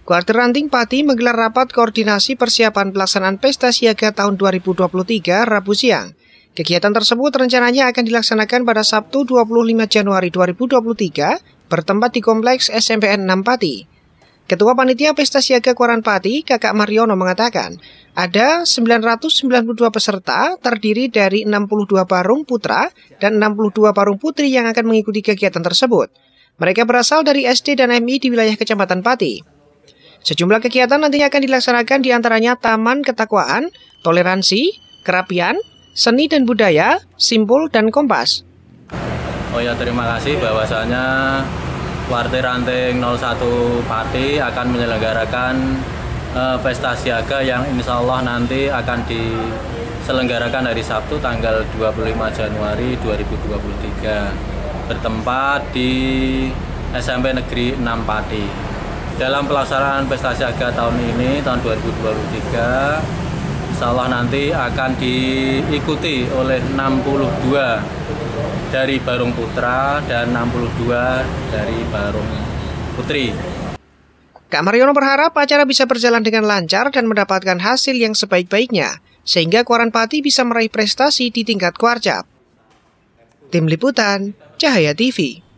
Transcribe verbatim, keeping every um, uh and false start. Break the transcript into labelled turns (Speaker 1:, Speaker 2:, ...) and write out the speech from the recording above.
Speaker 1: Kuartir Ranting Pati menggelar rapat koordinasi persiapan pelaksanaan Pesta Siaga tahun dua ribu dua puluh tiga Rabu siang. Kegiatan tersebut rencananya akan dilaksanakan pada Sabtu dua puluh lima Januari dua ribu dua puluh tiga bertempat di Kompleks S M P N enam Pati. Ketua Panitia Pesta Siaga Kuaran Pati, Kakak Mariono mengatakan, ada sembilan ratus sembilan puluh dua peserta terdiri dari enam puluh dua barung putra dan enam puluh dua barung putri yang akan mengikuti kegiatan tersebut. Mereka berasal dari S D dan M I di wilayah Kecamatan Pati. Sejumlah kegiatan nantinya akan dilaksanakan diantaranya Taman Ketakwaan, Toleransi, Kerapian, Seni dan Budaya, Simpul, dan Kompas.
Speaker 2: Oh ya, terima kasih bahwasanya Kuartir Ranting nol satu Pati akan menyelenggarakan uh, Pesta Siaga yang insya Allah nanti akan diselenggarakan hari Sabtu tanggal dua puluh lima Januari dua ribu dua puluh tiga bertempat di S M P Negeri enam Pati. Dalam pelaksanaan Pesta Siaga tahun ini, tahun dua ribu dua puluh tiga, insya Allah nanti akan diikuti oleh enam puluh dua dari barung putra dan enam puluh dua dari barung putri.
Speaker 1: Kak Mariono berharap acara bisa berjalan dengan lancar dan mendapatkan hasil yang sebaik-baiknya, sehingga Kuaran Pati bisa meraih prestasi di tingkat Kuarcap. Tim Liputan, Cahaya T V.